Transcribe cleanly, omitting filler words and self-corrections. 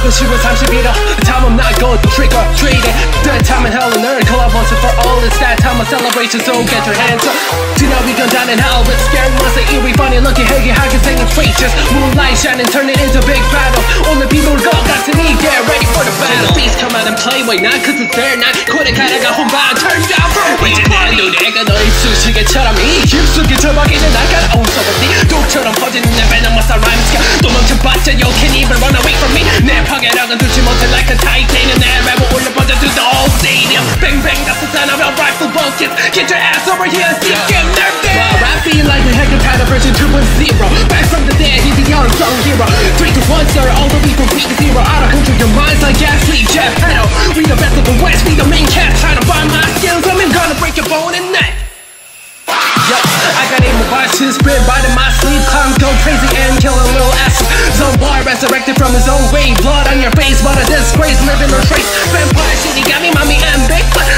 먹고 싶은 31호 time I'm not going to trick or treat it. That time in hell and earth collab once and for all. It's that time of celebration, so get your hands up. Tonight we go down in hell with scary monster, eerie, funny, looking, huggy, huggy, singing creatures. Moonlight shining, turn it into big battle. All the people got to me, get ready for the battle. Please come out and play, why not? Cause it's there, not 코레카라가 혼바 turn down for a week party. 내가 너의 수시계처럼 이 깊숙이 처박이는 날카로운 소리 독처럼 퍼지는 내 venomous rhymes. 도망쳐봤자 you can't even run away from me. 내 파괴력은 두지 못해 like a titanium. 내 랩을 올려 퍼져 through the whole stadium. Bang bang, that's the sound of our rifle buckets. Get your ass over here and see get nerfed. My rap being like the Hector Panda version 2.0. Back from the dead, he's the unsung hero. 3 to 1, sir, all the way from beat to zero. Out of control your minds like gas-leak jet pedal. We the best of the West, we the main cats. Trying to find my skills, I'm gonna break your bone and neck. Yo, I got aim bars to spit right in my sleeve. Clowns go crazy and kill a little ass. Some boy resurrected from his own grave. Blood on your face, what a disgrace, living no trace. Vampire shit, he got me, mommy, and big.